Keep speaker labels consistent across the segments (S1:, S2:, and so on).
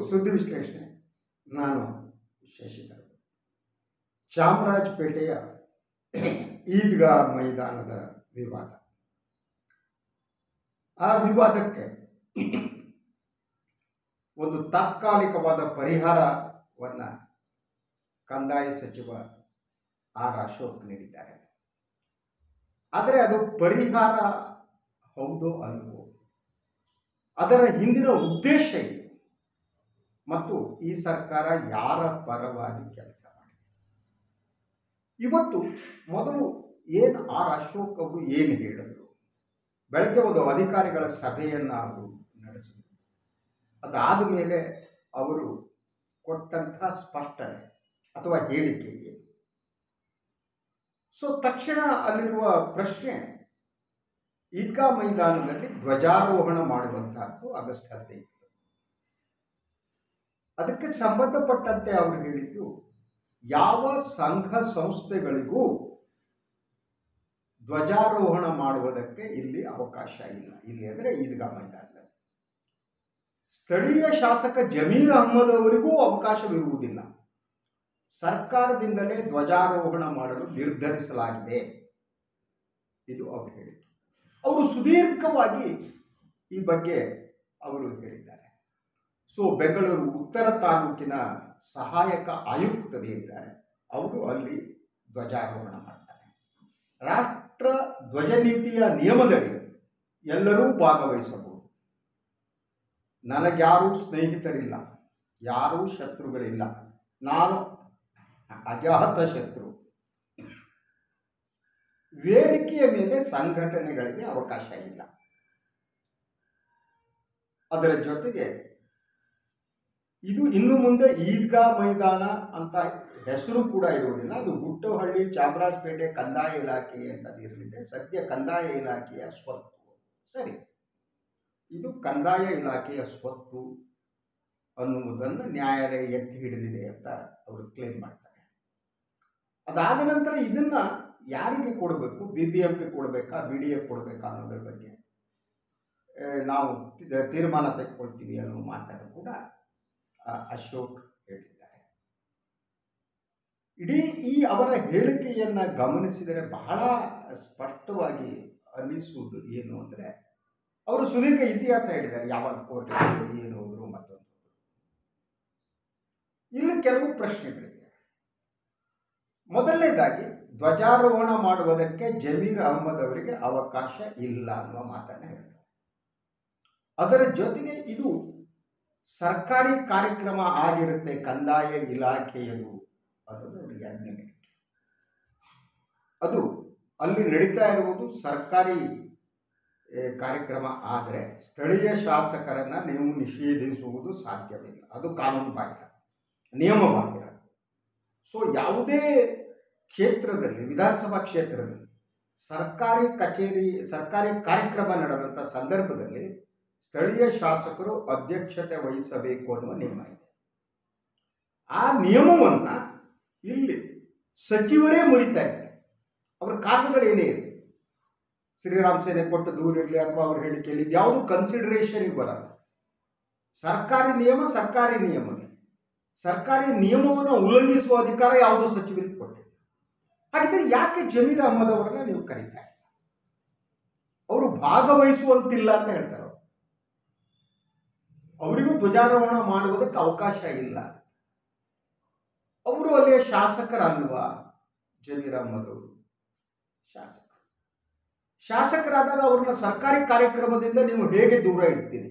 S1: ಸುದ್ದಿ ವಿಶ್ಲೇಷಣೆ. ನಾನು ಶಶಿಧರ್. ಚಾಮರಾಜಪೇಟೆಯ ಈದ್ಗಾ ಮೈದಾನದ ವಿವಾದ. ಆ ವಿವಾದಕ್ಕೆ ಒಂದು ತಾತ್ಕಾಲಿಕವಾದ ಪರಿಹಾರವನ್ನು ಕಂದಾಯ ಸಚಿವ ಆರ್ ಅಶೋಕ್ ನೀಡಿದ್ದಾರೆ. ಆದರೆ ಅದು ಪರಿಹಾರ ಹೌದೋ ಅಲ್ವೋ, ಅದರ ಹಿಂದಿನ ಉದ್ದೇಶ ಏನು ಮತ್ತು ಈ ಸರ್ಕಾರ ಯಾರ ಪರವಾಗಿ ಕೆಲಸ ಮಾಡಿದೆ? ಇವತ್ತು ಮೊದಲು ಏನು ಆರ್ ಅಶೋಕ್ ಅವರು ಏನು ಹೇಳಿದರು? ಬೆಳಗ್ಗೆ ಒಂದು ಅಧಿಕಾರಿಗಳ ಸಭೆಯನ್ನು ಅವರು ನಡೆಸಿದರು. ಅದಾದ ಮೇಲೆ ಅವರು ಕೊಟ್ಟಂಥ ಸ್ಪಷ್ಟನೆ ಅಥವಾ ಹೇಳಿಕೆ ಏನು? ಸೊ ತಕ್ಷಣ ಅಲ್ಲಿರುವ ಪ್ರಶ್ನೆ, ಈದ್ಗಾ ಮೈದಾನದಲ್ಲಿ ಧ್ವಜಾರೋಹಣ ಮಾಡುವಂತಹದ್ದು ಆಗಸ್ಟ್ 15. ಅದಕ್ಕೆ ಸಂಬಂಧಪಟ್ಟಂತೆ ಅವರು ಹೇಳಿದ್ದು, ಯಾವ ಸಂಘ ಸಂಸ್ಥೆಗಳಿಗೂ ಧ್ವಜಾರೋಹಣ ಮಾಡುವುದಕ್ಕೆ ಇಲ್ಲಿ ಅವಕಾಶ ಇಲ್ಲ. ಇಲ್ಲಿ ಅಂದರೆ ಈದ್ಗಾ ಮೈದಾನದಲ್ಲಿ ಸ್ಥಳೀಯ ಶಾಸಕ ಜಮೀರ್ ಅಹ್ಮದ್ ಅವರಿಗೂ ಅವಕಾಶವಿರುವುದಿಲ್ಲ. ಸರ್ಕಾರದಿಂದಲೇ ಧ್ವಜಾರೋಹಣ ಮಾಡಲು ನಿರ್ಧರಿಸಲಾಗಿದೆ. ಇದು ಅವರು ಹೇಳಿಕೆ. ಅವರು ಸುದೀರ್ಘವಾಗಿ ಈ ಬಗ್ಗೆ ಅವರು ಹೇಳಿದ್ದಾರೆ. ಸೊ ಬೆಂಗಳೂರು ಉತ್ತರ ತಾಲೂಕಿನ ಸಹಾಯಕ ಆಯುಕ್ತರೇನಿದ್ದಾರೆ ಅವರು ಅಲ್ಲಿ ಧ್ವಜಾರೋಹಣ ಮಾಡ್ತಾರೆ. ರಾಷ್ಟ್ರ ಧ್ವಜ ನೀತಿಯ ನಿಯಮದಡಿ ಎಲ್ಲರೂ ಭಾಗವಹಿಸಬಹುದು. ನನಗ್ಯಾರೂ ಸ್ನೇಹಿತರಿಲ್ಲ, ಯಾರೂ ಶತ್ರುಗಳಿಲ್ಲ, ನಾನು ಅಜಾತ ಶತ್ರು. ವೇದಿಕೆಯ ಮೇಲೆ ಸಂಘಟನೆಗಳಿಗೆ ಅವಕಾಶ ಇಲ್ಲ. ಅದರ ಜೊತೆಗೆ ಇದು ಇನ್ನು ಮುಂದೆ ಈದ್ಗಾ ಮೈದಾನ ಅಂತ ಹೆಸರು ಕೂಡ ಇರುವುದಿಲ್ಲ. ಅದು ಗುಟ್ಟಹಳ್ಳಿ ಚಾಮರಾಜಪೇಟೆ ಕಂದಾಯ ಇಲಾಖೆ ಅಂತ ಇರಲಿದೆ. ಸದ್ಯ ಕಂದಾಯ ಇಲಾಖೆಯ ಸ್ವತ್ತು. ಸರಿ, ಇದು ಕಂದಾಯ ಇಲಾಖೆಯ ಸ್ವತ್ತು ಅನ್ನುವುದನ್ನು ನ್ಯಾಯಾಲಯ ಎತ್ತಿ ಹಿಡಿದಿದೆ ಅಂತ ಅವರು ಕ್ಲೇಮ್ ಮಾಡ್ತಾರೆ. ಅದಾದ ನಂತರ ಇದನ್ನು ಯಾರಿಗೆ ಕೊಡಬೇಕು, BBMP ಕೊಡಬೇಕಾ, BDA ಕೊಡಬೇಕಾ ಅನ್ನೋದ್ರ ಬಗ್ಗೆ ನಾವು ತೀರ್ಮಾನ ತೆಗೆದುಕೊಳ್ತೀವಿ ಅನ್ನೋ ಮಾತನ್ನು ಕೂಡ ಅಶೋಕ್ ಹೇಳಿದ್ದಾರೆ. ಇಡೀ ಈ ಅವರ ಹೇಳಿಕೆಯನ್ನು ಗಮನಿಸಿದರೆ ಬಹಳ ಸ್ಪಷ್ಟವಾಗಿ ಅನ್ನಿಸುವುದು ಏನು ಅಂದರೆ, ಅವರು ಸುದೀರ್ಘ ಇತಿಹಾಸ ಹೇಳಿದ್ದಾರೆ. ಯಾವಾಗ ಕೋರ್ಟ್ ಏನು ಹೋದರು ಮತ್ತೊಂದು. ಇಲ್ಲಿ ಕೆಲವು ಪ್ರಶ್ನೆಗಳಿವೆ. ಮೊದಲನೇದಾಗಿ, ಧ್ವಜಾರೋಹಣ ಮಾಡುವುದಕ್ಕೆ ಜಮೀರ್ ಅಹ್ಮದ್ ಅವರಿಗೆ ಅವಕಾಶ ಇಲ್ಲ ಅನ್ನುವ ಮಾತನ್ನು ಹೇಳಿದ್ದಾರೆ. ಅದರ ಜೊತೆಗೆ ಇದು ಸರ್ಕಾರಿ ಕಾರ್ಯಕ್ರಮ ಆಗಿರುತ್ತೆ, ಕಂದಾಯ ಇಲಾಖೆಯದು ಅನ್ನೋದು ಅವರಿಗೆ ಎರಡನೇ. ಅದು ಅಲ್ಲಿ ನಡೀತಾ ಇರುವುದು ಸರ್ಕಾರಿ ಕಾರ್ಯಕ್ರಮ ಆದರೆ ಸ್ಥಳೀಯ ಶಾಸಕರನ್ನು ನೀವು ನಿಷೇಧಿಸುವುದು ಸಾಧ್ಯವಿಲ್ಲ. ಅದು ಕಾನೂನು ಬಾಹಿರ, ನಿಯಮ ಬಾಹಿರ. ಸೊ ಯಾವುದೇ ಕ್ಷೇತ್ರದಲ್ಲಿ, ವಿಧಾನಸಭಾ ಕ್ಷೇತ್ರದಲ್ಲಿ ಸರ್ಕಾರಿ ಕಚೇರಿ, ಸರ್ಕಾರಿ ಕಾರ್ಯಕ್ರಮ ನಡೆದಂಥ ಸಂದರ್ಭದಲ್ಲಿ ಸ್ಥಳೀಯ ಶಾಸಕರು ಅಧ್ಯಕ್ಷತೆ ವಹಿಸಬೇಕು ಅನ್ನುವ ನಿಯಮ ಇದೆ. ಆ ನಿಯಮವನ್ನು ಇಲ್ಲಿ ಸಚಿವರೇ ಮುರಿತಾ ಇದ್ದಾರೆ. ಅವರ ಕಾರಣಗಳೇನೇ ಇರಲಿ, ಶ್ರೀರಾಮ್ ಸೇನೆ ಕೊಟ್ಟ ದೂರಿರಲಿ ಅಥವಾ ಅವ್ರ ಹೇಳಿಕೆಯಲ್ಲಿ ಇದ್ಯಾವುದು ಕನ್ಸಿಡರೇಷನ್ಗೆ ಬರಲ್ಲ. ಸರ್ಕಾರಿ ನಿಯಮ ಸರ್ಕಾರಿ ನಿಯಮವೇ. ಸರ್ಕಾರಿ ನಿಯಮವನ್ನು ಉಲ್ಲಂಘಿಸುವ ಅಧಿಕಾರ ಯಾವುದೋ ಸಚಿವರಿಗೆ ಕೊಟ್ಟಿಲ್ಲ. ಹಾಗಿದ್ದರೆ ಯಾಕೆ ಜಮೀರ್ ಅಹ್ಮದ್ ಅವರನ್ನ ನೀವು ಕರೀತಾ ಇಲ್ಲ? ಅವರು ಭಾಗವಹಿಸುವಂತಿಲ್ಲ ಅಂತ ಹೇಳ್ತಾರೆ. ಅವರಿಗೂ ಧ್ವಜಾರೋಹಣ ಮಾಡುವುದಕ್ಕೆ ಅವಕಾಶ ಇಲ್ಲ. ಅವರು ಅಲ್ಲಿಯ ಶಾಸಕರಲ್ವಾ? ಜಮೀರ್ ಅಹ್ಮದ್ ಅವರು ಶಾಸಕರಾದಾಗ ಅವ್ರನ್ನ ಸರ್ಕಾರಿ ಕಾರ್ಯಕ್ರಮದಿಂದ ನೀವು ಹೇಗೆ ದೂರ ಇಡ್ತೀರಿ?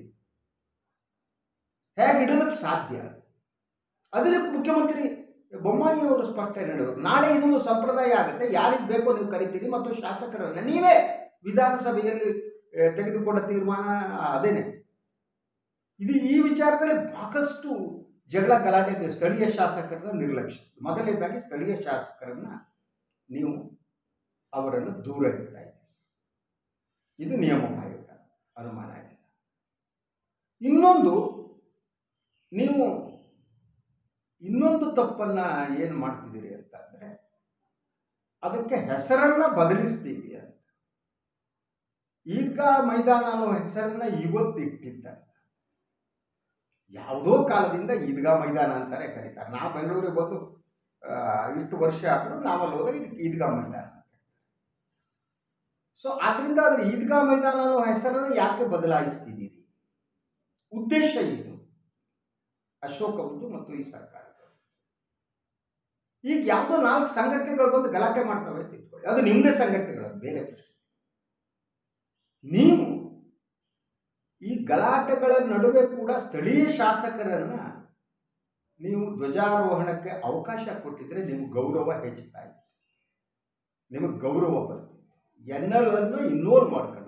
S1: ಹೇಗೆ ಇಡೋದಕ್ಕೆ ಸಾಧ್ಯ? ಅದಕ್ಕೆ ಮುಖ್ಯಮಂತ್ರಿ ಬೊಮ್ಮಾಯಿ ಅವರು ಸ್ಪಷ್ಟನೆ ನೀಡಬೇಕು. ನಾಳೆ ಇದೊಂದು ಸಂಪ್ರದಾಯ ಆಗುತ್ತೆ, ಯಾರಿಗೆ ಬೇಕೋ ನೀವು ಕರಿತೀರಿ ಮತ್ತು ಶಾಸಕರನ್ನು ನೀವೇ ವಿಧಾನಸಭೆಯಲ್ಲಿ ತೆಗೆದುಕೊಂಡ ತೀರ್ಮಾನ ಅದೇನೆ. ಈ ವಿಚಾರದಲ್ಲಿ ಸಾಕಷ್ಟು ಜಗಳ ಗಲಾಟೆ. ಸ್ಥಳೀಯ ಶಾಸಕರನ್ನ ನಿರ್ಲಕ್ಷಿಸಿದ್ರು. ಮೊದಲನೇದಾಗಿ ಸ್ಥಳೀಯ ಶಾಸಕರನ್ನ ನೀವು ಅವರನ್ನು ದೂರ ಇಡ್ತಾ ಇದ್ದೀರಿ. ಇದು ನಿಯಮ ಬಾಹಿರ, ಅನುಮಾನ ಇಲ್ಲ. ನೀವು ಇನ್ನೊಂದು ತಪ್ಪನ್ನ ಏನು ಮಾಡ್ತಿದ್ದೀರಿ ಅಂತಂದರೆ, ಅದಕ್ಕೆ ಹೆಸರನ್ನ ಬದಲಿಸ್ತೀವಿ ಅಂತ. ಈದ್ಗಾ ಮೈದಾನ ಅನ್ನೋ ಹೆಸರನ್ನ ಇವತ್ತು ಇಟ್ಟಿದ್ದಾರೆ. ಯಾವುದೋ ಕಾಲದಿಂದ ಈದ್ಗಾ ಮೈದಾನ ಅಂತಾರೆ ಕರೀತಾರೆ. ನಾವು ಬೆಂಗಳೂರಿಗೆ ಬಂದು ಇಷ್ಟು ವರ್ಷ ಆದರೂ ನಾವಲ್ಲಿ ಹೋದಾಗ ಇದಕ್ಕೆ ಈದ್ಗಾ ಮೈದಾನ. ಸೊ ಆದ್ದರಿಂದ ಅದರ ಈದ್ಗಾ ಮೈದಾನ ಅನ್ನೋ ಹೆಸರನ್ನು ಯಾಕೆ ಬದಲಾಯಿಸ್ತಿದ್ದೀರಿ? ಉದ್ದೇಶ ಏನು ಅಶೋಕ್ ಅವ್ರದ್ದು ಮತ್ತು ಈ ಸರ್ಕಾರದ? ಈಗ ಯಾವುದೋ 4 ಸಂಘಟನೆಗಳು ಬಂದು ಗಲಾಟೆ ಮಾಡ್ತವೆ ಅಂತ ಇಟ್ಕೊಳ್ಳಿ, ಅದು ನಿಮ್ಮದೇ ಸಂಘಟನೆಗಳು, ಬೇರೆ ಪ್ರಶ್ನೆ. ನೀವು ಈ ಗಲಾಟೆಗಳ ನಡುವೆ ಕೂಡ ಸ್ಥಳೀಯ ಶಾಸಕರನ್ನ ನೀವು ಧ್ವಜಾರೋಹಣಕ್ಕೆ ಅವಕಾಶ ಕೊಟ್ಟಿದ್ರೆ ನಿಮ್ಗೆ ಗೌರವ ಹೆಚ್ಚುತ್ತಾ ಇತ್ತು, ನಿಮಗೆ ಗೌರವ ಬರ್ತಿತ್ತು. ಎನ್ಎಲ್ ಇನ್ವಾಲ್ವ್ ಮಾಡ್ಕೊಂಡಂತ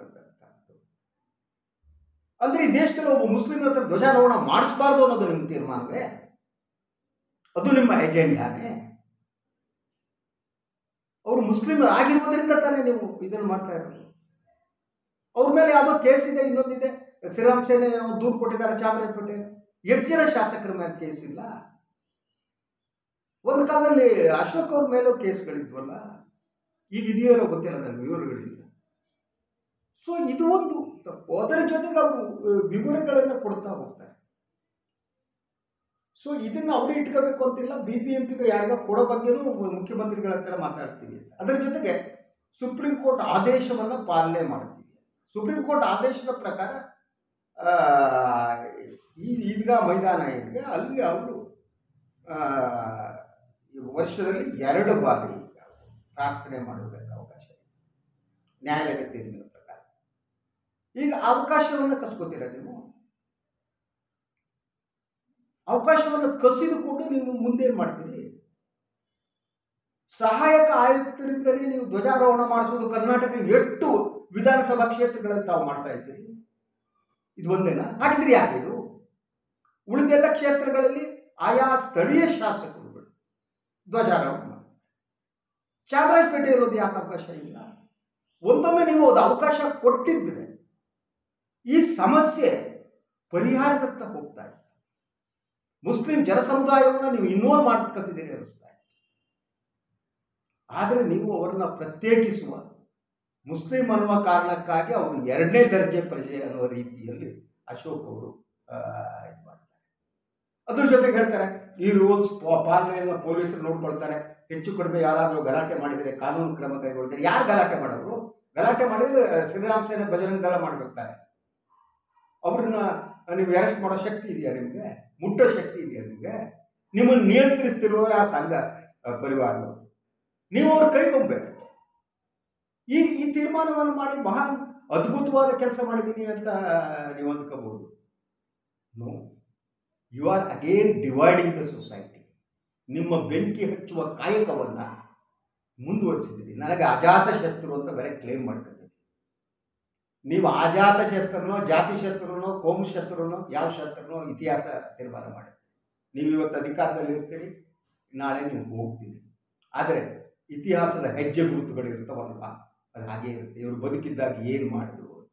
S1: ಅಂದ್ರೆ ಈ ದೇಶದಲ್ಲಿ ಒಬ್ಬ ಮುಸ್ಲಿಂ ಹತ್ರ ಧ್ವಜಾರೋಹಣ ಮಾಡಿಸಬಾರ್ದು ಅನ್ನೋದು ನಿಮ್ಮ ತೀರ್ಮಾನವೇ? ಅದು ನಿಮ್ಮ ಎಜೆಂಡಾನೇ? ಅವರು ಮುಸ್ಲಿಂ ಆಗಿರುವುದರಿಂದ ತಾನೇ ನೀವು ಇದನ್ನು ಮಾಡ್ತಾ ಇರೋದು. ಅವ್ರ ಮೇಲೆ ಯಾವುದೋ ಕೇಸ್ ಇದೆ, ಇನ್ನೊಂದಿದೆ, ಶ್ರೀರಾಮ್ ಸೇನೆ ದೂರು ಕೊಟ್ಟಿದ್ದಾರೆ ಚಾಮರಾಜಪೇಟೆ. 8 ಜನ ಶಾಸಕರ ಮೇಲೆ ಕೇಸ್ ಇಲ್ಲ? ಒಂದು ಕಾಲದಲ್ಲಿ ಅಶೋಕ್ ಅವ್ರ ಮೇಲೂ ಕೇಸ್ಗಳಿದ್ವಲ್ಲ, ಈಗ ಇದೆಯೋ ಗೊತ್ತಿಲ್ಲ ನನಗೆ, ವಿವರಗಳಿಲ್ಲ. ಸೊ ಇದು ಒಂದು ತಪ್ಪು. ಅದರ ಜೊತೆಗೆ ಅವರು ವಿವರಗಳನ್ನು ಕೊಡ್ತಾ ಹೋಗ್ತಾರೆ. ಸೊ ಇದನ್ನು ಅವರು ಇಟ್ಕೋಬೇಕು ಅಂತಿಲ್ಲ. BBMPಗೆ ಯಾರಿಗ ಕೊಡೋ ಬಗ್ಗೆನೂ ಮುಖ್ಯಮಂತ್ರಿಗಳ ಹತ್ರ ಮಾತಾಡ್ತೀವಿ. ಅದರ ಜೊತೆಗೆ ಸುಪ್ರೀಂ ಕೋರ್ಟ್ ಆದೇಶವನ್ನು ಪಾಲನೆ ಮಾಡ್ತೀವಿ. ಸುಪ್ರೀಂ ಕೋರ್ಟ್ ಆದೇಶದ ಪ್ರಕಾರ ಈ ಈದ್ಗಾ ಮೈದಾನ ಏನಿದೆ ಅಲ್ಲಿ ಅವರು ವರ್ಷದಲ್ಲಿ 2 ಬಾರಿ ಪ್ರಾರ್ಥನೆ ಮಾಡೋದಕ್ಕೆ ಅವಕಾಶ ಇದೆ, ನ್ಯಾಯಾಲಯದ ತೀರ್ಪಿನ ಪ್ರಕಾರ. ಈಗ ಅವಕಾಶವನ್ನು ಕಸ್ಕೋತೀರ ನೀವು? ಅವಕಾಶವನ್ನು ಕಸಿದುಕೊಂಡು ನೀವು ಮುಂದೇನು ಮಾಡ್ತೀರಿ? ಸಹಾಯಕ ಆಯುಕ್ತರಿಂದಲೇ ನೀವು ಧ್ವಜಾರೋಹಣ ಮಾಡಿಸೋದು ಕರ್ನಾಟಕ 8 ವಿಧಾನಸಭಾ ಕ್ಷೇತ್ರಗಳಲ್ಲಿ ತಾವು ಮಾಡ್ತಾ ಇದ್ದೀರಿ. ಇದು ಒಂದೇನಾ? ಹಾಗಿದ್ರೆ ಯಾಕೆ ಇದು? ಉಳಿದೆಲ್ಲ ಕ್ಷೇತ್ರಗಳಲ್ಲಿ ಆಯಾ ಸ್ಥಳೀಯ ಶಾಸಕರುಗಳು ಧ್ವಜಾರೋಹಣ ಮಾಡ್ತಾರೆ. ಚಾಮರಾಜಪೇಟೆ ಇರೋದು ಯಾಕೆ ಅವಕಾಶ ಇಲ್ಲ? ಒಂದೊಮ್ಮೆ ನೀವು ಅದು ಅವಕಾಶ ಕೊಟ್ಟಿದ್ರೆ ಈ ಸಮಸ್ಯೆ ಪರಿಹಾರದತ್ತ ಹೋಗ್ತಾ ಇತ್ತು. ಮುಸ್ಲಿಂ ಜನಸಮುದಾಯವನ್ನು ನೀವು ಇನ್ವಾಲ್ವ್ ಮಾಡ್ಕತ್ತಿದ್ದೀರಿ ಅನಿಸ್ತಾ ಇತ್ತು. ಆದರೆ ನೀವು ಅವರನ್ನ ಪ್ರತ್ಯೇಕಿಸುವ, ಮುಸ್ಲಿಂ ಅನ್ನುವ ಕಾರಣಕ್ಕಾಗಿ ಅವರು 2ನೇ ದರ್ಜೆ ಪ್ರಜೆ ಅನ್ನುವ ರೀತಿಯಲ್ಲಿ ಅಶೋಕ್ ಅವರು ಇದು ಮಾಡ್ತಾರೆ. ಅದ್ರ ಜೊತೆಗೆ ಹೇಳ್ತಾರೆ ಈ ರೂಲ್ಸ್ ಪಾಲನೆಯನ್ನು ಪೊಲೀಸರು ನೋಡ್ಕೊಳ್ತಾರೆ, ಹೆಚ್ಚು ಕಡಿಮೆ ಯಾರಾದರೂ ಗಲಾಟೆ ಮಾಡಿದರೆ ಕಾನೂನು ಕ್ರಮ ಕೈಗೊಳ್ತಾರೆ. ಯಾರು ಗಲಾಟೆ ಮಾಡೋರು? ಗಲಾಟೆ ಮಾಡಿದ್ರೆ ಶ್ರೀರಾಮ್ ಸೇನೆ ಬಜರಂಗ ದಳ ಮಾಡಬೇಕಾರೆ ಅವ್ರನ್ನ ನೀವು ಅರೆಸ್ಟ್ ಮಾಡೋ ಶಕ್ತಿ ಇದೆಯಾ ನಿಮಗೆ? ಮುಟ್ಟೋ ಶಕ್ತಿ ಇದೆಯಾ ನಿಮಗೆ? ನಿಮ್ಮನ್ನು ನಿಯಂತ್ರಿಸ್ತಿರುವ ಆ ಸಂಘ ಪರಿವಾರಗಳು, ನೀವು ಅವ್ರ ಕೈಗೊಂಬೇಕು. ಈ ತೀರ್ಮಾನವನ್ನು ಮಾಡಿ ಮಹಾನ್ ಅದ್ಭುತವಾದ ಕೆಲಸ ಮಾಡಿದ್ದೀನಿ ಅಂತ ನೀವು ಅಂದ್ಕೋಬಹುದು. No, you are again dividing the society. ನಿಮ್ಮ ಬೆಂಕಿ ಹಚ್ಚುವ ಕಾಯಕವನ್ನು ಮುಂದುವರಿಸಿದ್ದೀರಿ. ನನಗೆ ಅಜಾತ ಶತ್ರು ಅಂತ ಬೇರೆ ಕ್ಲೇಮ್ ಮಾಡ್ಕೊಂಡಿದ್ದೀರಿ. ನೀವು ಅಜಾತ ಶತ್ರುನೋ, ಜಾತಿ ಶತ್ರುನೋ, ಕೋಮು ಶತ್ರುನೋ, ಯಾವ ಶತ್ರುನೋ ಇತಿಹಾಸ ತೀರ್ಮಾನ ಮಾಡಿ. ನೀವು ಇವತ್ತು ಅಧಿಕಾರದಲ್ಲಿ ಇರ್ತೀರಿ, ನಾಳೆ ನೀವು ಹೋಗ್ತೀರಿ. ಆದರೆ ಇತಿಹಾಸದ ಹೆಜ್ಜೆ ಗುರುತುಗಳು ಇರ್ತಾವಲ್ವಾ, ಅದು ಹಾಗೇ ಇರುತ್ತೆ. ಇವರು ಬದುಕಿದ್ದಾಗ ಏನು ಮಾಡಿದ್ರು ಅಂತ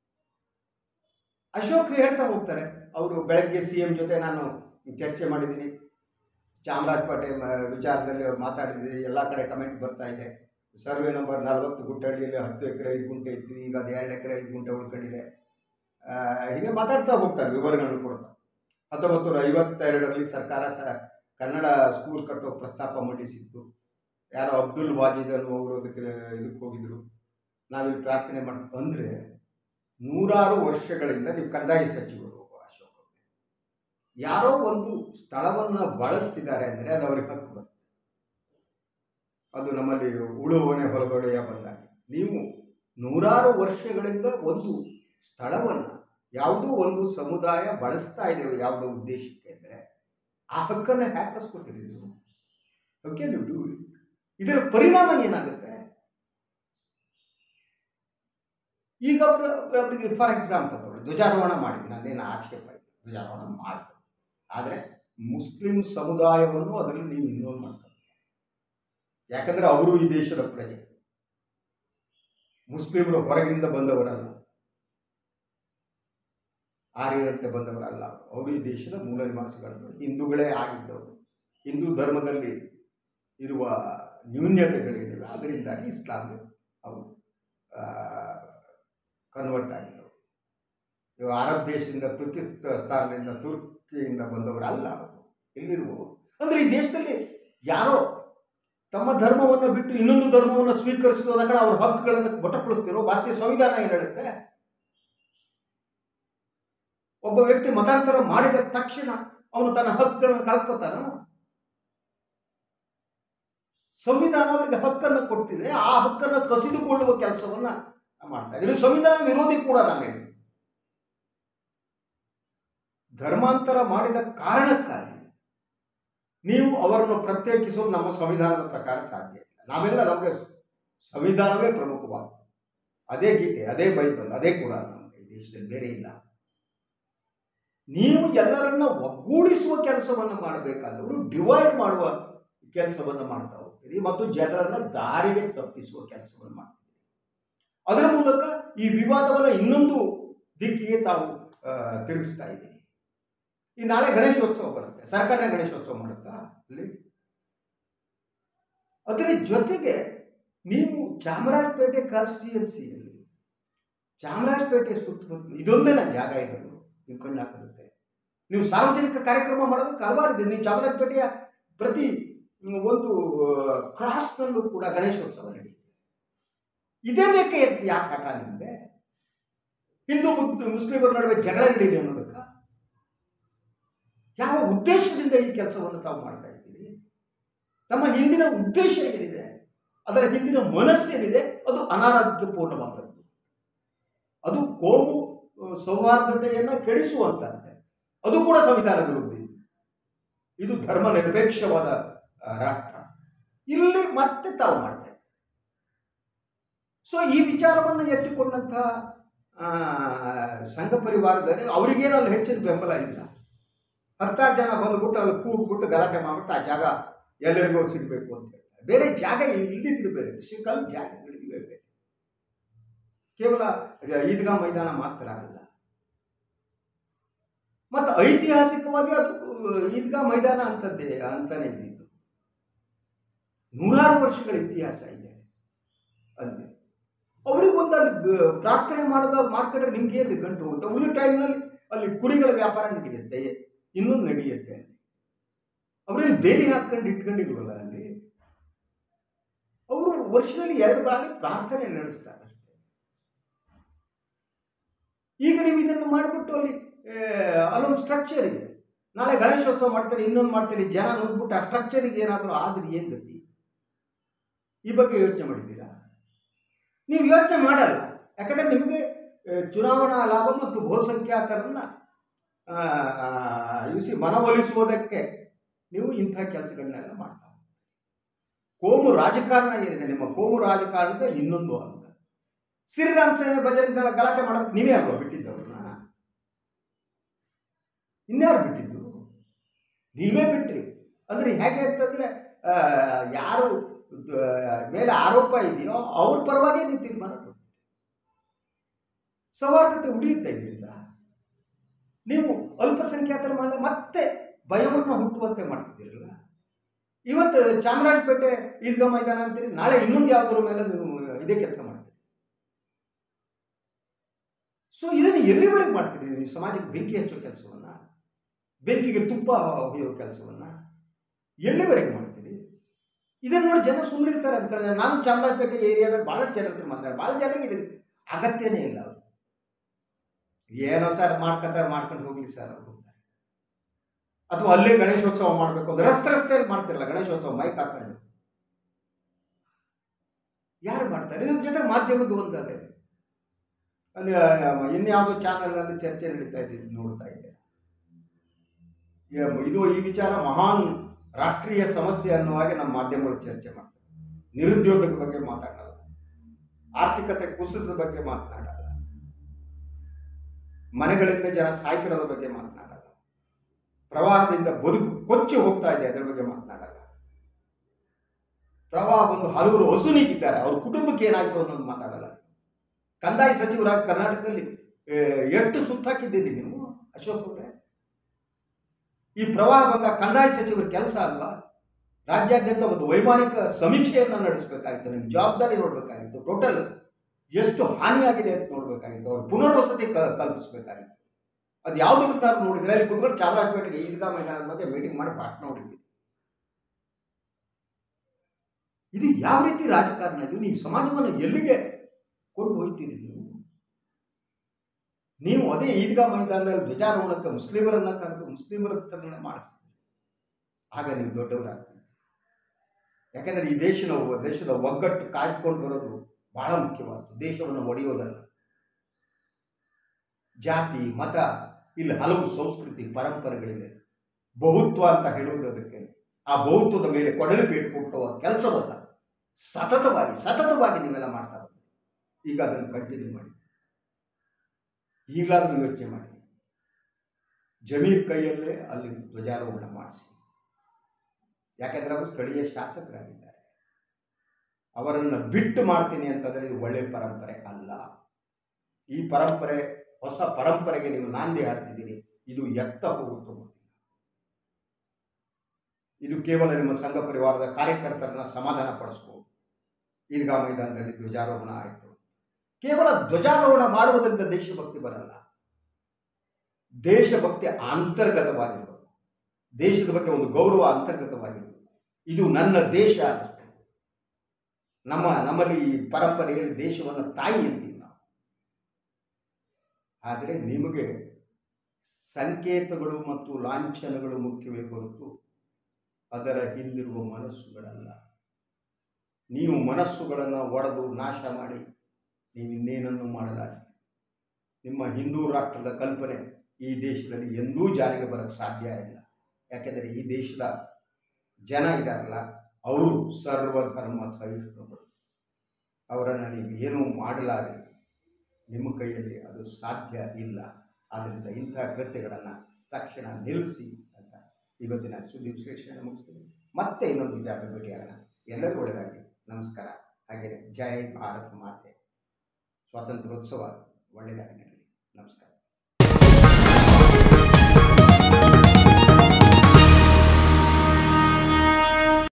S1: ಅಶೋಕ್ ಹೇಳ್ತಾ ಹೋಗ್ತಾರೆ. ಅವರು ಬೆಳಗ್ಗೆ CM ಜೊತೆ ನಾನು ಚರ್ಚೆ ಮಾಡಿದ್ದೀನಿ, ಚಾಮರಾಜಪೇಟೆ ವಿಚಾರದಲ್ಲಿ ಅವ್ರು ಮಾತಾಡಿದ್ದೀರಿ, ಎಲ್ಲ ಕಡೆ ಕಮೆಂಟ್ ಬರ್ತಾ ಇದೆ. ಸರ್ವೆ ನಂಬರ್ 40 ಗುಟ್ಟಹಳ್ಳಿಯಲ್ಲಿ 10 ಎಕರೆ 5 ಗುಂಟೆ ಇತ್ತು, ಈಗ ಅದು 2 ಎಕರೆ 5 ಗುಂಟೆ ಉಳ್ಕೊಂಡಿದೆ. ಹೀಗೆ ಮಾತಾಡ್ತಾ ಹೋಗ್ತಾರೆ, ವಿವರಗಳನ್ನು ಕೊಡ್ತಾ. 1952ರಲ್ಲಿ ಸರ್ಕಾರ ಕನ್ನಡ ಸ್ಕೂಲ್ ಕಟ್ಟೋ ಪ್ರಸ್ತಾಪ ಮಂಡಿಸಿತ್ತು. ಯಾರೋ ಅಬ್ದುಲ್ ವಾಜಿದ್ ಅನ್ನುವರು ಇದಕ್ಕೆ ಹೋಗಿದ್ರು. ನಾವಿಲ್ಲಿ ಪ್ರಾರ್ಥನೆ ಮಾಡ್ತೀವಿ ಅಂದರೆ 100 ವರ್ಷಗಳಿಂದ ನೀವು ಕಂದಾಯ ಸಚಿವರು ಅಶೋಕ್ ಅವರು ಯಾರೋ ಒಂದು ಸ್ಥಳವನ್ನು ಬಳಸ್ತಿದ್ದಾರೆ ಅಂದರೆ ಅದು ಅವ್ರಿಗೆ ಹಕ್ಕು ಬರ್ತದೆ. ಅದು ನಮ್ಮಲ್ಲಿ ಉಳುವನೆ ಹೊಲದೊಡೆಯ ಬಂದಾಗ ನೀವು 100 ವರ್ಷಗಳಿಂದ ಒಂದು ಸ್ಥಳವನ್ನು ಯಾವುದೋ ಒಂದು ಸಮುದಾಯ ಬಳಸ್ತಾ ಇದ್ದೇವೆ ಯಾವುದೋ ಉದ್ದೇಶಕ್ಕೆ ಅಂದರೆ ಆ ಹಕ್ಕನ್ನು ಹ್ಯಾಕಸ್ಕೊತೀರಿ ನೀವು. ಓಕೆ, ನೀವು ಡೂ ಇಟ್. ಇದರ ಪರಿಣಾಮ ಏನಾಗುತ್ತೆ? ಈಗ ಅವರಿಗೆ ಫಾರ್ ಎಕ್ಸಾಂಪಲ್ ಧ್ವಜಾರೋಹಣ ಮಾಡಿ, ನನ್ನೇನು ಆಕ್ಷೇಪ ಇಲ್ಲ, ಧ್ವಜಾರೋಹಣ ಮಾಡಿದ್ರು. ಆದರೆ ಮುಸ್ಲಿಂ ಸಮುದಾಯವನ್ನು ಅದರಲ್ಲಿ ನೀವು ಇನ್ವಾಲ್ವ್ ಮಾಡ್ತಾರೆ. ಯಾಕಂದರೆ ಅವರು ಈ ದೇಶದ ಪ್ರಜೆ, ಮುಸ್ಲಿಮರು ಹೊರಗಿಂದ ಬಂದವರಲ್ಲ, ಆರ್ಯರಂತೆ ಬಂದವರಲ್ಲ. ಅವರು ಈ ದೇಶದ ಮೂಲ ನಿವಾಸಿಗಳು, ಹಿಂದೂಗಳೇ ಆಗಿದ್ದವರು. ಹಿಂದೂ ಧರ್ಮದಲ್ಲಿ ಇರುವ ನ್ಯೂನ್ಯತೆಗಳಿವೆ, ಅದರಿಂದಾಗಿ ಇಸ್ಲಾಂಗೆ ಅವರು ಕನ್ವರ್ಟ್ ಆಗಿದ್ದವು. ಇವು ಅರಬ್ ದೇಶದಿಂದ ತುರ್ಕಿಸ್ತಾನದಿಂದ ಯಿಂದ ಬಂದವರಲ್ಲ ಅವರು ಎಲ್ಲಿರುವವರು. ಅಂದರೆ ಈ ದೇಶದಲ್ಲಿ ಯಾರೋ ತಮ್ಮ ಧರ್ಮವನ್ನು ಬಿಟ್ಟು ಇನ್ನೊಂದು ಧರ್ಮವನ್ನು ಸ್ವೀಕರಿಸಿದ ಕಡೆ ಅವ್ರ ಹಕ್ಕುಗಳನ್ನು ಮೊಟಕುಗೊಳಿಸ್ತಿರೋ ಭಾರತೀಯ ಸಂವಿಧಾನ ಏನು ಹೇಳುತ್ತೆ? ಒಬ್ಬ ವ್ಯಕ್ತಿ ಮತಾಂತರ ಮಾಡಿದ ತಕ್ಷಣ ಅವನು ತನ್ನ ಹಕ್ಕುಗಳನ್ನು ಕಳ್ಕೊತಾನ? ಸಂವಿಧಾನ ಅವರಿಗೆ ಹಕ್ಕನ್ನು ಕೊಟ್ಟಿದೆ, ಆ ಹಕ್ಕನ್ನು ಕಸಿದುಕೊಳ್ಳುವ ಕೆಲಸವನ್ನ ಮಾಡ್ತಾ ಇದ್ದಾರೆ. ಸಂವಿಧಾನ ವಿರೋಧಿ ಕೂಡ ನಾನು ಹೇಳಿದೆ. ಧರ್ಮಾಂತರ ಮಾಡಿದ ಕಾರಣಕ್ಕಾಗಿ ನೀವು ಅವರನ್ನು ಪ್ರತ್ಯೇಕಿಸೋದು ನಮ್ಮ ಸಂವಿಧಾನದ ಪ್ರಕಾರ ಸಾಧ್ಯ ಇಲ್ಲ. ನಾವೆಲ್ಲ ನಮಗೆ ಸಂವಿಧಾನವೇ ಪ್ರಮುಖವಾಗಿದೆ. ಅದೇ ಗೀತೆ, ಅದೇ ಬೈಬಲ್, ಅದೇ ಕುರಾನ್ ನಮಗೆ ಈ ದೇಶದಲ್ಲಿ ಬೇರೆ ಇಲ್ಲ. ನೀವು ಎಲ್ಲರನ್ನ ಒಗ್ಗೂಡಿಸುವ ಕೆಲಸವನ್ನು ಮಾಡಬೇಕಾದವರು ಡಿವೈಡ್ ಮಾಡುವ ಕೆಲಸವನ್ನು ಮಾಡ್ತಾ ಹೋಗ್ತೀರಿ ಮತ್ತು ಜನರನ್ನ ದಾರಿಗೆ ತಪ್ಪಿಸುವ ಕೆಲಸವನ್ನು ಮಾಡ್ತೀರಿ. ಅದರ ಮೂಲಕ ಈ ವಿವಾದವನ್ನು ಇನ್ನೊಂದು ದಿಕ್ಕಿಗೆ ತಾವು ತಿರುಗಿಸ್ತಾ ಇದ್ದೀರಿ. ಈ ನಾಳೆ ಗಣೇಶೋತ್ಸವ ಬರುತ್ತೆ, ಸರ್ಕಾರನೇ ಗಣೇಶೋತ್ಸವ ಮಾಡುತ್ತಾ ಅಲ್ಲಿ? ಅದರ ಜೊತೆಗೆ ನೀವು ಚಾಮರಾಜಪೇಟೆ ಕಾನ್ಸ್ಟಿಟ್ಯೂಯನ್ಸಿಯಲ್ಲಿ ಚಾಮರಾಜಪೇಟೆ ಸುತ್ತಮುತ್ತಲು ಇದೊಂದೇ ನನ್ನ ಜಾಗ ಇರೋದು, ನೀವು ಕಣ್ಣು ಹಾಕೋದಕ್ಕೆ. ನೀವು ಸಾರ್ವಜನಿಕ ಕಾರ್ಯಕ್ರಮ ಮಾಡೋದಕ್ಕೆ ಹಲವಾರಿದೆ. ನೀವು ಚಾಮರಾಜಪೇಟೆಯ ಪ್ರತಿ ಒಂದು ಕ್ರಾಸ್ನಲ್ಲೂ ಕೂಡ ಗಣೇಶೋತ್ಸವ ನಡೆಯುತ್ತೆ. ಇದೇ ಬೇಕೆ ಅಂತ ಯಾಕೆ ಹಠ ನಿಮಗೆ? ಹಿಂದೂ ಮುಸ್ಲಿಮರ ನಡುವೆ ಜಗಳ ನಡೀಲಿ ಅನ್ನೋದಕ್ಕೆ ಯಾವ ಉದ್ದೇಶದಿಂದ ಈ ಕೆಲಸವನ್ನು ತಾವು ಮಾಡ್ತಾ ಇದ್ದೀರಿ? ತಮ್ಮ ಹಿಂದಿನ ಉದ್ದೇಶ ಏನಿದೆ, ಅದರ ಹಿಂದಿನ ಮನಸ್ಸೇನಿದೆ, ಅದು ಅನಾರೋಗ್ಯಪೂರ್ಣವಾದದ್ದು. ಅದು ಕೋಮು ಸೌಹಾರ್ದತೆಯನ್ನು ಕೆಡಿಸುವಂತಂತೆ. ಅದು ಕೂಡ ಸಂವಿಧಾನ ವಿರೋಧಿ. ಇದು ಧರ್ಮ ನಿರಪೇಕ್ಷವಾದ ರಾಷ್ಟ್ರ. ಇಲ್ಲಿ ಮತ್ತೆ ತಾವು ಮಾಡ್ತಾ ಇದ್ದಾರೆ. ಸೊ ಈ ವಿಚಾರವನ್ನು ಎತ್ತಿಕೊಂಡಂತಹ ಸಂಘ ಪರಿವಾರದಲ್ಲಿ ಅವರಿಗೇನು ಅಲ್ಲಿ ಹೆಚ್ಚಿನ ಬೆಂಬಲ ಇಲ್ಲ. 10 ಜನ ಬಂದ್ಬಿಟ್ಟು ಅಲ್ಲಿ ಕೂಗ್ಬಿಟ್ಟು ಗಲಾಟೆ ಮಾಡ್ಬಿಟ್ಟು ಆ ಜಾಗ ಎಲ್ಲರಿಗೂ ಸಿಗಬೇಕು ಅಂತ ಹೇಳ್ತಾರೆ. ಬೇರೆ ಜಾಗ ಇಲ್ಲಿದ್ದು ಬೇರೆ, ಸಿಕ್ಕಲ್ ಜಾಗಗಳಿವೆ ಬೇರೆ. ಕೇವಲ ಈದ್ಗಾ ಮೈದಾನ ಮಾತ್ರ ಅಲ್ಲ, ಮತ್ತು ಐತಿಹಾಸಿಕವಾಗಿ ಅದು ಈದ್ಗಾ ಮೈದಾನ ಅಂತಾನೆ ಇದ್ದಿದ್ದು. 100 ವರ್ಷಗಳ ಇತಿಹಾಸ ಇದೆ ಅಲ್ಲಿ. ಅವರಿಗೊಂದು ಅಲ್ಲಿ ಪ್ರಾರ್ಥನೆ ಮಾಡ್ಕೊಂಡ್ರೆ ನಿಮ್ಗೆ ಏನು ಗಂಟು ಹೋಗುತ್ತೆ. ಉಳಿದ ಟೈಮ್ನಲ್ಲಿ ಅಲ್ಲಿ ಕುರಿಗಳ ವ್ಯಾಪಾರ ನಡೆಯುತ್ತೆ, ಇನ್ನೊಂದು ನಡೆಯುತ್ತೆ. ಅಲ್ಲಿ ಅವರಲ್ಲಿ ಬೇಲಿ ಹಾಕೊಂಡು ಇಟ್ಕೊಂಡಿಲ್ವಲ್ಲ ಅಲ್ಲಿ. ಅವರು ವರ್ಷದಲ್ಲಿ 2 ಬಾರಿ ಪ್ರಾರ್ಥನೆ ನಡೆಸ್ತಾರೆ ಅಷ್ಟೇ. ಈಗ ನೀವು ಇದನ್ನು ಮಾಡಿಬಿಟ್ಟು ಅಲ್ಲೊಂದು ಸ್ಟ್ರಕ್ಚರ್ ಇದೆ. ನಾಳೆ ಗಣೇಶೋತ್ಸವ ಮಾಡ್ತಾರೆ, ಇನ್ನೊಂದು ಮಾಡ್ತಾರೆ, ಜನ ನೋಡ್ಬಿಟ್ಟು ಆ ಸ್ಟ್ರಕ್ಚರಿಗೆ ಏನಾದರೂ ಆದ್ರೆ ಏನು ಗತಿ? ಈ ಬಗ್ಗೆ ಯೋಚನೆ ಮಾಡಿದ್ದೀರಾ? ನೀವು ಯೋಚನೆ ಮಾಡಲ್ಲ. ಯಾಕಂದರೆ ನಿಮಗೆ ಚುನಾವಣಾ ಲಾಭ ಮತ್ತು ಬಹುಸಂಖ್ಯಾತರನ್ನು ಮನವೊಲಿಸುವುದಕ್ಕೆ ನೀವು ಇಂಥ ಕೆಲಸಗಳನ್ನೆಲ್ಲ ಮಾಡ್ತಾ ಹೋಗ್ತೀರಿ. ಕೋಮು ರಾಜಕಾರಣ ಏನಿದೆ, ನಿಮ್ಮ ಕೋಮು ರಾಜಕಾರಣದ ಇನ್ನೊಂದು ಅಂಗ. ಶ್ರೀರಾಮ್ ಸೇನೆ ಬಜರಂಗ ದಳ ಗಲಾಟೆ ಮಾಡೋದಕ್ಕೆ ನೀವೇ ಅಲ್ವಾ ಬಿಟ್ಟಿದ್ದವ್ರನ್ನ? ಇನ್ಯಾರು ಬಿಟ್ಟಿದ್ದು? ನೀವೇ ಬಿಟ್ರಿ. ಅಂದರೆ ಹೇಗೆ ಅಂತಂದರೆ ಯಾರು ಮೇಲೆ ಆರೋಪ ಇದೆಯೋ ಅವ್ರ ಪರವಾಗಿ ನೀವು ತೀರ್ಮಾನ ಕೊಡ್ತೀರಿ. ಸೌಹಾರ್ದತೆ ಉಳಿಯುತ್ತೆ ಇದರಿಂದ. ನೀವು ಅಲ್ಪಸಂಖ್ಯಾತರ ಮೇಲೆ ಮತ್ತೆ ಭಯವನ್ನು ಹುಟ್ಟುವಂತೆ ಮಾಡ್ತಿದ್ದೀರಲ್ಲ. ಇವತ್ತು ಚಾಮರಾಜಪೇಟೆ ಈದ್ಗಾ ಮೈದಾನ ಅಂತೀರಿ, ನಾಳೆ ಇನ್ನೊಂದು ಯಾವುದರ ಮೇಲೆ ನೀವು ಇದೇ ಕೆಲಸ ಮಾಡ್ತೀರಿ. ಸೊ ಇದನ್ನು ಎಲ್ಲಿವರೆಗೆ ಮಾಡ್ತೀರಿ? ನೀವು ಸಮಾಜಕ್ಕೆ ಬೆಂಕಿ ಹಚ್ಚೋ ಕೆಲಸವನ್ನು, ಬೆಂಕಿಗೆ ತುಪ್ಪ ಹೊಯ್ಯೋ ಕೆಲಸವನ್ನು ಎಲ್ಲಿವರೆಗೆ ಮಾಡ್ತೀರಿ? ಇದನ್ನು ನೋಡಿ ಜನ ಸುಮ್ಮನಿರ್ತಾರೆ ಅಂದ್ಕೊಳ್ಳಿ. ನಾನು ಚಾಮರಾಜಪೇಟೆ ಏರಿಯಾದಲ್ಲಿ ಭಾಳಷ್ಟು ಜನರ ಹತ್ರ ಮಾತಾಡಿ, ಭಾಳ ಜನರಿಗೆ ಇದು ಅಗತ್ಯನೇ ಇಲ್ಲ. ಅವರು ಏನೋ ಸರ್ ಮಾಡ್ಕೊಂಡು ಹೋಗ್ಲಿ ಸರ್ ಅವ್ರು ಹೋಗ್ತಾರೆ. ಅಥವಾ ಅಲ್ಲೇ ಗಣೇಶೋತ್ಸವ ಮಾಡಬೇಕು ಅಂದ್ರೆ ರಸ್ತೆಯಲ್ಲಿ ಮಾಡ್ತಿರಲ್ಲ ಗಣೇಶೋತ್ಸವ, ಮೈಕ್ ಹಾಕೊಂಡು ಯಾರು ಮಾಡ್ತಾರೆ? ಇದ್ರ ಜೊತೆ ಮಾಧ್ಯಮದ ಒಂದು ಅದೇ ಅಲ್ಲಿ ಇನ್ಯಾವುದೋ ಚಾನಲ್ನಲ್ಲಿ ಚರ್ಚೆ ನಡೀತಾ ಇದ್ದೀವಿ, ನೋಡ್ತಾ ಇದ್ದೆ. ಈ ವಿಚಾರ ಮಹಾನ್ ರಾಷ್ಟ್ರೀಯ ಸಮಸ್ಯೆ ಅನ್ನುವಾಗೆ ನಮ್ಮ ಮಾಧ್ಯಮಗಳು ಚರ್ಚೆ ಮಾಡ್ತಾರೆ. ನಿರುದ್ಯೋಗದ ಬಗ್ಗೆ ಮಾತಾಡಲ್ಲ, ಆರ್ಥಿಕತೆ ಕುಸಿತದ ಬಗ್ಗೆ ಮಾತನಾಡಲ್ಲ, ಮನೆಗಳಿಂದ ಜನ ಸಾಯ್ತಿರೋದ್ರ ಬಗ್ಗೆ ಮಾತನಾಡಲ್ಲ, ಪ್ರವಾಹದಿಂದ ಬದುಕು ಕೊಚ್ಚಿ ಹೋಗ್ತಾ ಇದೆ ಅದರ ಬಗ್ಗೆ ಮಾತನಾಡಲ್ಲ, ಪ್ರವಾಹ ಬಂದು ಹಲವರು ಹಸುನಿಗಿದ್ದಾರೆ ಅವ್ರ ಕುಟುಂಬಕ್ಕೆ ಏನಾಯ್ತು ಅನ್ನೋದು ಮಾತಾಡಲ್ಲ. ಕಂದಾಯ ಸಚಿವರಾಗಿ ಕರ್ನಾಟಕದಲ್ಲಿ ಎಷ್ಟು ಸುತ್ತಾಕಿದ್ದೀರಿ ನೀವು ಅಶೋಕ್ ಅವರೇ? ಈ ಪ್ರವಾಹ ಬಂದ ಕಂದಾಯ ಸಚಿವರ ಕೆಲಸ ಅಲ್ವಾ? ರಾಜ್ಯಾದ್ಯಂತ ಒಂದು ವೈಮಾನಿಕ ಸಮೀಕ್ಷೆಯನ್ನು ನಡೆಸಬೇಕಾಗಿತ್ತು, ನಿಮ್ಮ ಜವಾಬ್ದಾರಿ ನೋಡಬೇಕಾಗಿತ್ತು. ಟೋಟಲ್ ಎಷ್ಟು ಹಾನಿಯಾಗಿದೆ ಅಂತ ನೋಡಬೇಕಾಗಿತ್ತು, ಅವ್ರ ಪುನರ್ವಸತಿ ಕಲ್ಪಿಸಬೇಕಾಗಿತ್ತು. ಅದು ಯಾವುದನ್ನು ನೋಡಿದರೆ ಅಲ್ಲಿ ಕುತ್ಕೊಂಡು ಚಾಮರಾಜಪೇಟೆಗೆ ಈದ್ಗಾ ಮೈದಾನದ ಬಗ್ಗೆ ಮೀಟಿಂಗ್ ಮಾಡಿ ಭಾಷಣ ಹೊಡಿತೀವಿ. ಇದು ಯಾವ ರೀತಿ ರಾಜಕಾರಣ? ಇದು ನೀವು ಸಮಾಜವನ್ನು ಎಲ್ಲಿಗೆ ಕೊಂಡು ಹೋಗ್ತೀರಿ ನೀವು ಅದೇ ಈದ್ಗಾ ಮೈದಾನದಲ್ಲಿ ಧ್ವಜಾರೋಹಣಕ್ಕೆ ಮುಸ್ಲಿಮರನ್ನ ಕರೆದು ಮುಸ್ಲಿಮರ ತರಣ ಮಾಡಿಸ್ತೀರಿ. ಆಗ ನೀವು ದೊಡ್ಡವರಾಗ್ತೀರಿ. ಯಾಕೆಂದರೆ ಈ ದೇಶದ ಒಗ್ಗಟ್ಟು ಕಾಯ್ದುಕೊಂಡು ಬರೋದು ಬಹಳ ಮುಖ್ಯವಾದ್ದು. ದೇಶವನ್ನು ಒಡೆಯೋದಲ್ಲ. ಜಾತಿ ಮತ ಇಲ್ಲಿ ಹಲವು ಸಂಸ್ಕೃತಿ ಪರಂಪರೆಗಳಿವೆ. ಬಹುತ್ವ ಅಂತ ಹೇಳುವುದಕ್ಕೆ ಆ ಬಹುತ್ವದ ಮೇಲೆ ಕೊಡಲು ಪೇಟು ಕೊಟ್ಟುವ ಕೆಲಸವಲ್ಲ. ಸತತವಾಗಿ ನೀವೆಲ್ಲ ಮಾಡ್ತಾ ಬಂದ್ರಿ. ಈಗ ಅದನ್ನು ಕಂಟಿನ್ಯೂ ಮಾಡಿ. ಈಗಲಾದರೂ ಯೋಚನೆ ಮಾಡಿ. ಜಮೀರ್ ಕೈಯಲ್ಲೇ ಅಲ್ಲಿ ಧ್ವಜಾರೋಹಣ ಮಾಡಿಸಿ. ಯಾಕೆಂದರೆ ಅವರು ಸ್ಥಳೀಯ ಶಾಸಕರಾಗಿದ್ದಾರೆ. ಅವರನ್ನು ಬಿಟ್ಟು ಮಾಡ್ತೀನಿ ಅಂತಂದರೆ ಇದು ಒಳ್ಳೆಯ ಪರಂಪರೆ ಅಲ್ಲ. ಈ ಪರಂಪರೆ ಹೊಸ ಪರಂಪರೆಗೆ ನೀವು ನಾಂದಿ ಹಾಡ್ತಿದ್ದೀರಿ. ಇದು ಎತ್ತ ಹೋಗುತ್ತೋ ಗೊತ್ತಿಲ್ಲ. ಇದು ಕೇವಲ ನಿಮ್ಮ ಸಂಘ ಪರಿವಾರದ ಕಾರ್ಯಕರ್ತರನ್ನ ಸಮಾಧಾನ ಪಡಿಸ್ಬೋದು. ಈದ್ಗಾ ಮೈದಾನದಲ್ಲಿ ಧ್ವಜಾರೋಹಣ ಆಯಿತು. ಕೇವಲ ಧ್ವಜಾರೋಹಣ ಮಾಡುವುದರಿಂದ ದೇಶಭಕ್ತಿ ಬರಲ್ಲ. ದೇಶಭಕ್ತಿ ಅಂತರ್ಗತವಾಗಿರಬೇಕು. ದೇಶದ ಬಗ್ಗೆ ಒಂದು ಗೌರವ ಅಂತರ್ಗತವಾಗಿರಬೇಕು. ಇದು ನನ್ನ ದೇಶ ಅನ್ನಿಸ್ಬೇಕು. ನಮ್ಮಲ್ಲಿ ಈ ಪರಂಪರೆಯಲ್ಲಿ ದೇಶವನ್ನು ತಾಯಿ ಅಂತೀವಿ ನಾವು. ಆದರೆ ನಿಮಗೆ ಸಂಕೇತಗಳು ಮತ್ತು ಲಾಂಛನಗಳು ಮುಖ್ಯವೇ ಹೊರತು ಅದರ ಹಿಂದಿರುವ ಮನಸ್ಸುಗಳಲ್ಲ. ನೀವು ಮನಸ್ಸುಗಳನ್ನು ಒಡೆದು ನಾಶ ಮಾಡಿ ನೀವು ಇನ್ನೇನನ್ನು ಮಾಡಲಾರಿ. ನಿಮ್ಮ ಹಿಂದೂ ರಾಷ್ಟ್ರದ ಕಲ್ಪನೆ ಈ ದೇಶದಲ್ಲಿ ಎಂದೂ ಜಾರಿಗೆ ಬರೋಕ್ಕೆ ಸಾಧ್ಯ ಇಲ್ಲ. ಯಾಕೆಂದರೆ ಈ ದೇಶದ ಜನ ಇದ್ದಾರಲ್ಲ, ಅವರು ಸರ್ವಧರ್ಮ ಸಹಿಷ್ಣುಗಳು. ಅವರನ್ನು ನೀವು ಏನೂ ಮಾಡಲಾರಿ. ನಿಮ್ಮ ಕೈಯಲ್ಲಿ ಅದು ಸಾಧ್ಯ ಇಲ್ಲ. ಆದ್ದರಿಂದ ಇಂಥ ಕೃತ್ಯಗಳನ್ನು ತಕ್ಷಣ ನಿಲ್ಲಿಸಿ ಅಂತ ಇವತ್ತಿನ ಸುದ್ದಿ ವಿಶ್ಲೇಷಣೆ ಮುಗಿಸ್ತೀನಿ. ಮತ್ತೆ ಇನ್ನೊಂದು ವಿಚಾರದ ಭೇಟಿಯಾಗೋಣ. ಎಲ್ಲರಿಗೂ ಒಳ್ಳೆಯದಾಗಲಿ. ನಮಸ್ಕಾರ. ಹಾಗೆಯೇ ಜೈ ಭಾರತ್ ಮಾತೆ. ಸ್ವಾತಂತ್ರ್ಯೋತ್ಸವ ಒಳ್ಳೆಯದಾಗಿ ನಡೀಲಿ. ನಮಸ್ಕಾರ.